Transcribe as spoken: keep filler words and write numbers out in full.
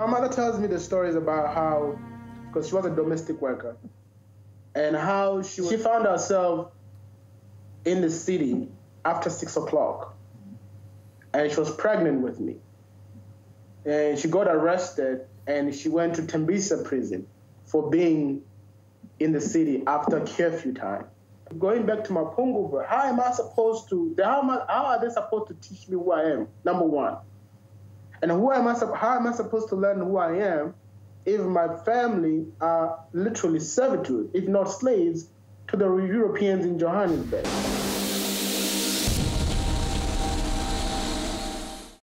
My mother tells me the stories about how, because she was a domestic worker, and how she, she found herself in the city after six o'clock, and she was pregnant with me. And she got arrested, and she went to Tembisa prison for being in the city after curfew time. Going back to Mapungubwe, how am I supposed to, how, am I, how are they supposed to teach me who I am, number one? And who am I, how am I supposed to learn who I am if my family are literally servitude, if not slaves, to the Europeans in Johannesburg?